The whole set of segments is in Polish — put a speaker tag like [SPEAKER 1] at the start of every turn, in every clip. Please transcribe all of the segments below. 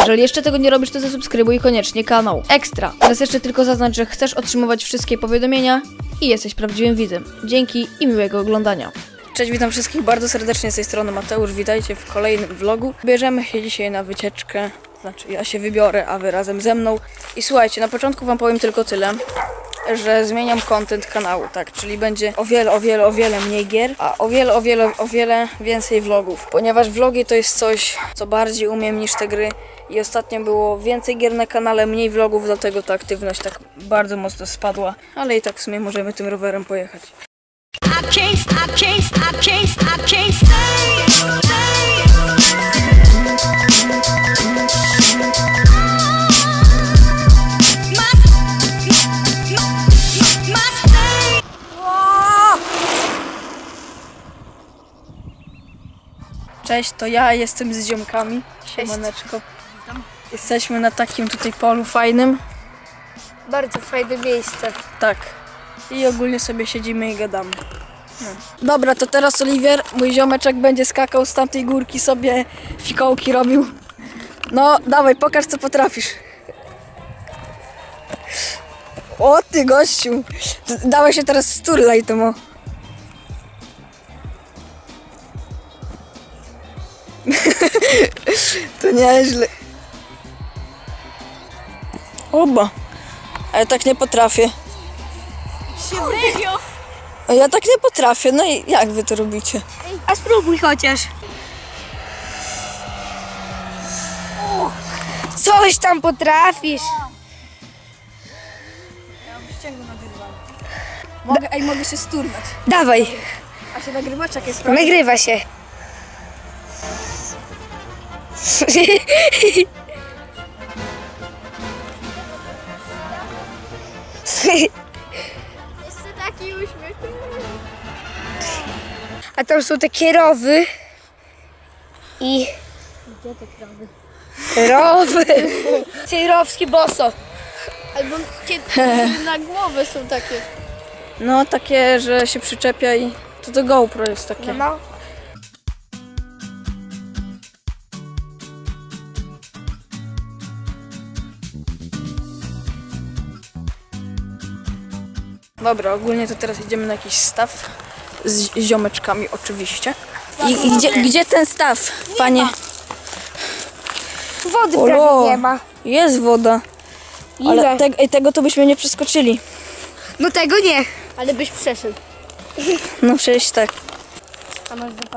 [SPEAKER 1] Jeżeli jeszcze tego nie robisz, to zasubskrybuj koniecznie kanał. Ekstra! Teraz jeszcze tylko zaznacz, że chcesz otrzymywać wszystkie powiadomienia i jesteś prawdziwym widzem. Dzięki i miłego oglądania. Cześć, witam wszystkich bardzo serdecznie z tej strony Mateusz. Witajcie w kolejnym vlogu. Bierzemy się dzisiaj na wycieczkę. Znaczy ja się wybiorę, a wy razem ze mną. I słuchajcie, na początku wam powiem tylko tyle, że zmieniam content kanału, tak, czyli będzie o wiele mniej gier, a o wiele więcej vlogów, ponieważ vlogi to jest coś, co bardziej umiem niż te gry i ostatnio było więcej gier na kanale, mniej vlogów, dlatego ta aktywność tak bardzo mocno spadła, ale i tak w sumie możemy tym rowerem pojechać. Cześć, to ja jestem z ziomkami. Siemaneczko. Jesteśmy na takim tutaj polu fajnym.
[SPEAKER 2] Bardzo fajne miejsce.
[SPEAKER 1] Tak. I ogólnie sobie siedzimy i gadamy. No. Dobra, to teraz Oliwier, mój ziomeczek, będzie skakał z tamtej górki, sobie fikołki robił. No, dawaj, pokaż co potrafisz. O ty gościu. Dawaj się teraz sturlaj to mo. To nieźle. Oba. A ja tak nie potrafię. A ja tak nie potrafię. No i jak wy to robicie?
[SPEAKER 2] A spróbuj chociaż. Coś tam potrafisz.
[SPEAKER 1] Ja mam ścięgno nagrywane. Mogę się sturnąć.
[SPEAKER 2] Dawaj.
[SPEAKER 1] A się nagrywa? Czekaj,
[SPEAKER 2] Nagrywa się.
[SPEAKER 3] Jeszcze taki uśmiech.
[SPEAKER 2] A tam są takie rowy. I...
[SPEAKER 3] Gdzie te krowy?
[SPEAKER 2] Rowy. Cejrowski boso.
[SPEAKER 3] Albo kiedy na głowę są takie.
[SPEAKER 1] No takie, że się przyczepia i to GoPro jest takie.
[SPEAKER 2] No.
[SPEAKER 1] Dobra, ogólnie to teraz idziemy na jakiś staw z ziomeczkami oczywiście. I gdzie ten staw, panie?
[SPEAKER 2] Wody
[SPEAKER 1] Olo,
[SPEAKER 2] prawie nie ma.
[SPEAKER 1] jest woda.
[SPEAKER 2] Ile?
[SPEAKER 1] Ale tego to byśmy nie przeskoczyli.
[SPEAKER 2] No tego nie.
[SPEAKER 3] Ale byś przeszedł.
[SPEAKER 1] No przecież tak.
[SPEAKER 3] A masz zapał?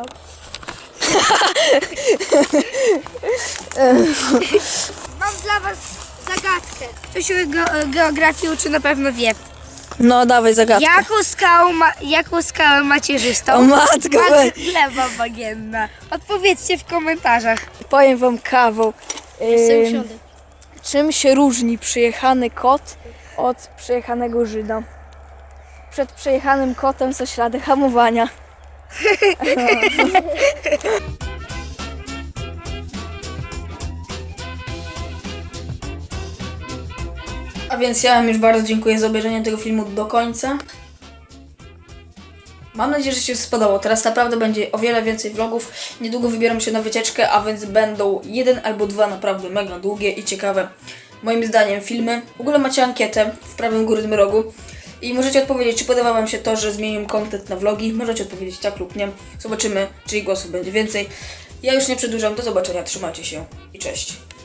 [SPEAKER 2] Mam dla was zagadkę. Ktoś o geografii uczy, na pewno wie.
[SPEAKER 1] No dawaj zagadkę.
[SPEAKER 2] Jaką skałę macierzystą?
[SPEAKER 1] O matko, weź.
[SPEAKER 2] Gleba bagienna. Odpowiedzcie w komentarzach.
[SPEAKER 1] Powiem wam kawał.
[SPEAKER 3] Sobie usiądę.
[SPEAKER 1] Czym się różni przyjechany kot od przejechanego Żyda? Przed przejechanym kotem są ślady hamowania. A więc ja wam już bardzo dziękuję za obejrzenie tego filmu do końca. Mam nadzieję, że się spodobało. Teraz naprawdę będzie o wiele więcej vlogów. Niedługo wybieram się na wycieczkę, a więc będą jeden albo dwa naprawdę mega długie i ciekawe, moim zdaniem, filmy. W ogóle macie ankietę w prawym górnym rogu i możecie odpowiedzieć, czy podoba wam się to, że zmieniłem content na vlogi. Możecie odpowiedzieć tak lub nie. Zobaczymy, czyich głosów będzie więcej. Ja już nie przedłużam. Do zobaczenia. Trzymajcie się i cześć.